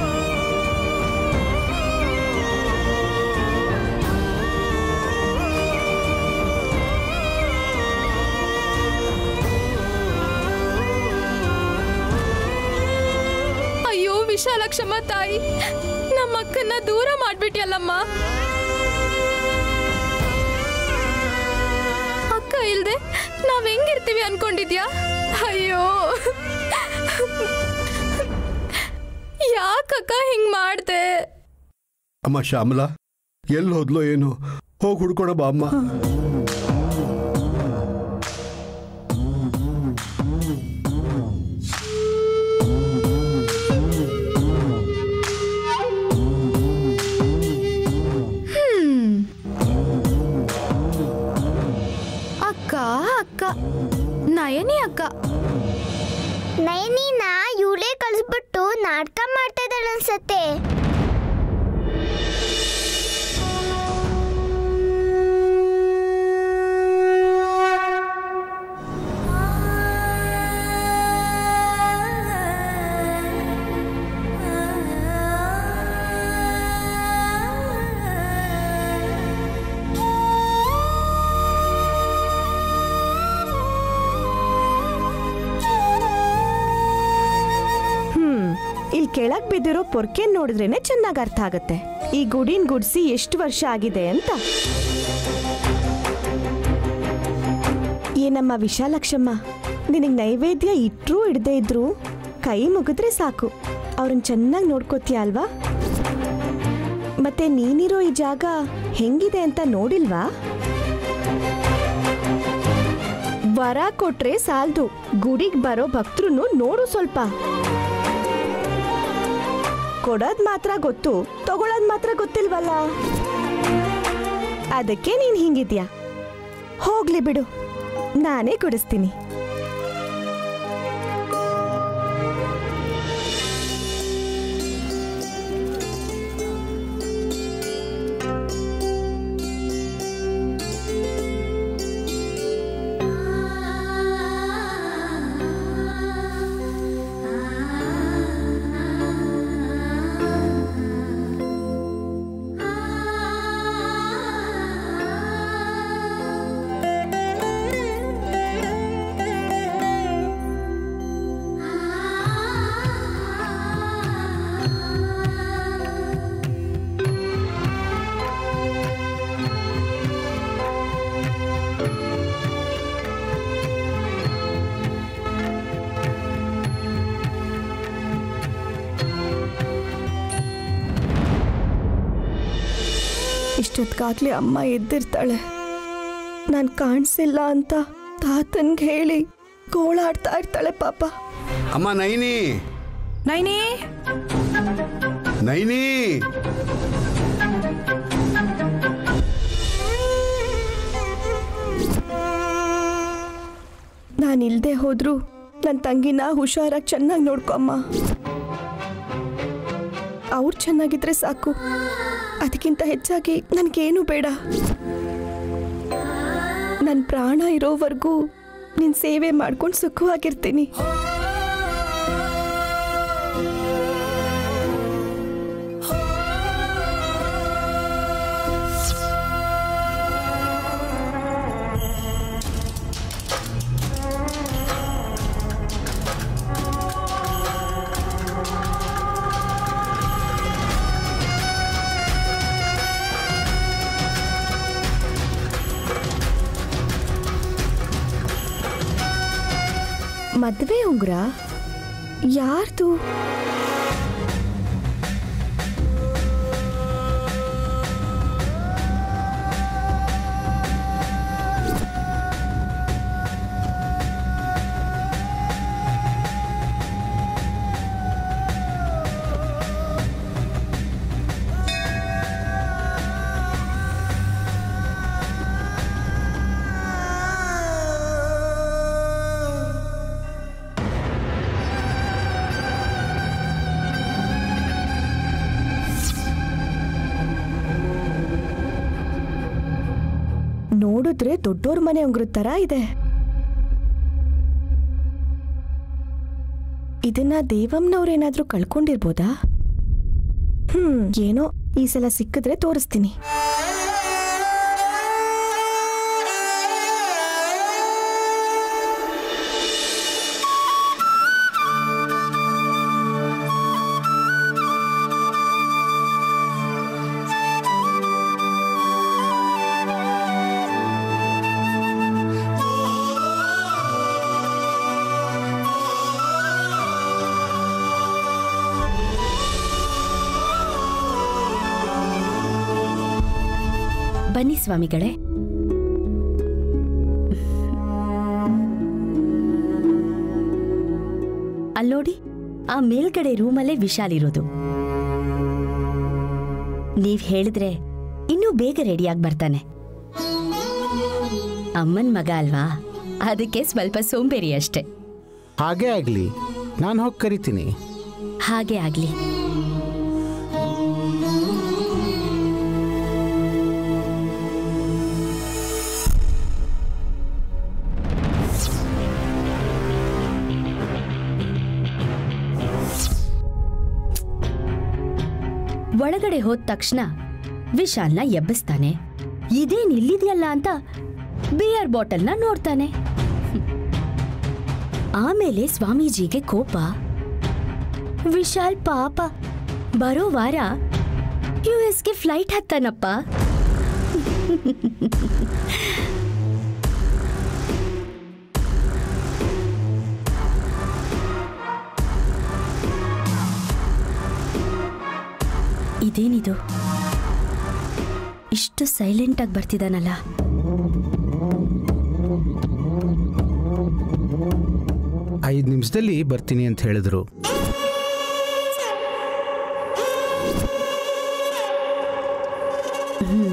ಅಯ್ಯೋ ವಿಶಾಲಕ್ಷಮ್ಮ ತಾಯಿ, ನಮ್ಮ ಅಕ್ಕನ್ನ ದೂರ ಮಾಡ್ಬಿಟ್ಯಲ್ಲಮ್ಮ. ಅಕ್ಕ ಇಲ್ದೆ ನಾವ್ ಹೆಂಗಿರ್ತೀವಿ ಅನ್ಕೊಂಡಿದ್ಯಾ? ಅಯ್ಯೋ ಯಾಕಕ್ಕ ಹಿಂಗ್ ಮಾಡ್ದೆ? ಅಮ್ಮ ಶ್ಯಾಮಲಾ ಎಲ್ಲಿ ಹೋದ್ಲೋ ಏನೋ, ಹೋಗಿ ಹುಡ್ಕೊಣ ಬಾ ಅಮ್ಮ. ಅಕ್ಕ ಅಕ್ಕ ನಯನಿ ಅಕ್ಕ ನಯನಿನ ಇವಳೇ ಕಳಿಸ್ಬಿಟ್ಟು ನಾಟಕ ಮಾಡ್ತಾ ಇದ್ದಾಳೆ ಅನ್ಸತ್ತೆ. ಇಲ್ಲಿ ಕೆಳಗ್ ಬಿದ್ದಿರೋ ಪೊರ್ಕೆ ನೋಡಿದ್ರೇನೆ ಚೆನ್ನಾಗಿ ಅರ್ಥ ಆಗತ್ತೆ ಈ ಗುಡಿನ್ ಗುಡ್ಸಿ ಎಷ್ಟು ವರ್ಷ ಆಗಿದೆ ಅಂತ. ಏನಮ್ಮ ವಿಶಾಲಕ್ಷಮ್ಮ, ನಿನಗ್ ನೈವೇದ್ಯ ಇಟ್ರೂ ಇಡದೇ ಇದ್ರು ಕೈ ಮುಗಿದ್ರೆ ಸಾಕು, ಅವ್ರನ್ನ ಚೆನ್ನಾಗಿ ನೋಡ್ಕೋತೀಯ ಅಲ್ವಾ? ಮತ್ತೆ ನೀನಿರೋ ಈ ಜಾಗ ಹೆಂಗಿದೆ ಅಂತ ನೋಡಿಲ್ವಾ? ವರ ಕೊಟ್ರೆ ಸಾಲ್ದು, ಗುಡಿಗೆ ಬರೋ ಭಕ್ತರು ನೋಡು ಸ್ವಲ್ಪ. ಕೊಡೋದ್ ಮಾತ್ರ ಗೊತ್ತು, ತಗೊಳೋದ್ ಮಾತ್ರ ಗೊತ್ತಿಲ್ವಲ್ಲ. ಅದಕ್ಕೆ ನೀನ್ ಹಿಂಗಿದ್ಯಾ. ಹೋಗ್ಲಿ ಬಿಡು, ನಾನೇ ಕೊಡಿಸ್ತೀನಿ. ಇಷ್ಟೊತ್ಗಾಗ್ಲೇ ಅಮ್ಮ ಎದ್ದಿರ್ತಾಳೆ. ನಾನು ಕಾಣಿಸಿಲ್ಲ ಅಂತ ತಾತನ್ಗೆ ಹೇಳಿ ಗೋಳಾಡ್ತಾ ಇರ್ತಾಳೆ ಪಾಪ. ಅಮ್ಮ ನೈನಿ, ನೈನಿ, ನೈನಿ, ನಾನಿಲ್ದೆ ಹೋದ್ರು ನನ್ನ ತಂಗಿನ ಹುಷಾರಾಗಿ ಚೆನ್ನಾಗಿ ನೋಡ್ಕೊ ಅಮ್ಮ. ಅವ್ರು ಚೆನ್ನಾಗಿದ್ರೆ ಸಾಕು, ಅದಕ್ಕಿಂತ ಹೆಚ್ಚಾಗಿ ನನಗೇನು ಬೇಡ. ನನ್ನ ಪ್ರಾಣ ಇರೋವರೆಗೂ ನಿನ್ನ ಸೇವೆ ಮಾಡ್ಕೊಂಡು ಸುಖವಾಗಿರ್ತೀನಿ. ಮದ್ವೆ ಉಂಗುರ ಯಾರ್ದು? ನೋಡಿದ್ರೆ ದೊಡ್ಡೋರ್ ಮನೆ ಉಂಗುರದ ತರ ಇದೆ. ಇದನ್ನ ದೇವಮ್ಮನವ್ರೇನಾದ್ರೂ ಕಳ್ಕೊಂಡಿರ್ಬೋದಾ? ಹ್ಮ್ ಏನೋ ಈ ಸಲ ಸಿಕ್ಕಿದ್ರೆ ತೋರಿಸ್ತೀನಿ. ಬನ್ನಿ ಸ್ವಾಮಿಗಳೇ. ಅಲ್ಲೋಡಿ, ಆ ಮೇಲ್ಗಡೆ ರೂಮಲ್ಲೇ ವಿಶಾಲ್ ಇರೋದು. ನೀವ್ ಹೇಳಿದ್ರೆ ಇನ್ನೂ ಬೇಗ ರೆಡಿಯಾಗಿ ಬರ್ತಾನೆ. ಅಮ್ಮನ್ ಮಗ ಅಲ್ವಾ, ಅದಕ್ಕೆ ಸ್ವಲ್ಪ ಸೋಂಬೇರಿ ಅಷ್ಟೆ. ಹಾಗೆ ಆಗ್ಲಿ, ನಾನು ಹೋಗಿ ಕರಿತೀನಿ. ಹಾಗೆ ಆಗ್ಲಿ. ಒಳಗಡೆ ಹೋದ ತಕ್ಷಣ ವಿಶಾಲ್ನ ಎಬ್ಬಿಸ್ತಾನೆ. ಇದೇನ್ ಇಲ್ಲಿದೆಯಲ್ಲ ಅಂತ ಬಿಯರ್ ಬಾಟಲ್ನ ನೋಡ್ತಾನೆ. ಆಮೇಲೆ ಸ್ವಾಮೀಜಿಗೆ ಕೋಪ. ವಿಶಾಲ್ ಪಾಪ ಬರೋ ವಾರ ಯು ಎಸ್ಗೆ ಫ್ಲೈಟ್ ಹತ್ತಾನಪ್ಪ. ಇದೇನಿದು, ಇಷ್ಟು ಸೈಲೆಂಟ್ ಆಗಿ ಬರ್ತಿದ್ದಾನಲ್ಲ? ಐದು ನಿಮಿಷದಲ್ಲಿ ಬರ್ತೀನಿ ಅಂತ ಹೇಳಿದ್ರು. ಹ್ಮ್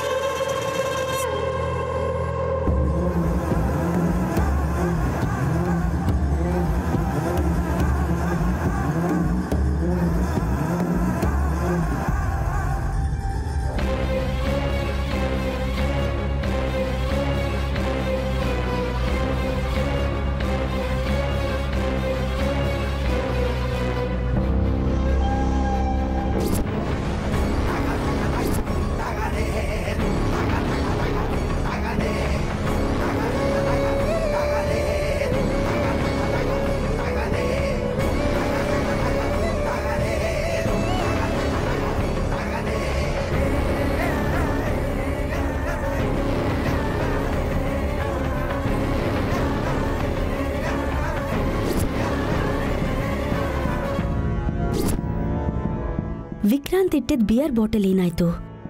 ವಿಕ್ರಾಂತ್ ಇಟ್ಟಿದ್ ಬಿಯರ್ ಬಾಟಲ್ ಏನಾಯ್ತು?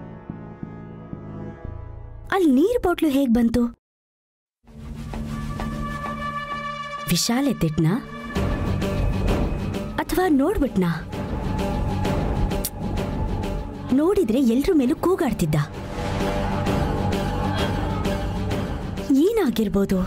ಅಲ್ಲಿ ನೀರ್ ಬಾಟ್ಲು ಹೇಗ್ ಬಂತು? ವಿಶಾಲ್ ಎತ್ತಿಟ್ನಾ ಅಥವಾ ನೋಡ್ಬಿಟ್ನಾ? ನೋಡಿದ್ರೆ ಎಲ್ರ ಮೇಲೂ ಕೂಗಾಡ್ತಿದ್ದ. ಏನಾಗಿರ್ಬೋದು?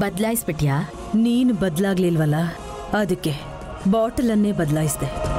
ಬದಲಾಯಿಸ್ಬಿಟ್ಯಾ? ನೀನು ಬದಲಾಗ್ಲಿಲ್ವಲ್ಲ, ಅದಕ್ಕೆ ಬಾಟಲನ್ನೇ ಬದಲಾಯಿಸ್ದೆ.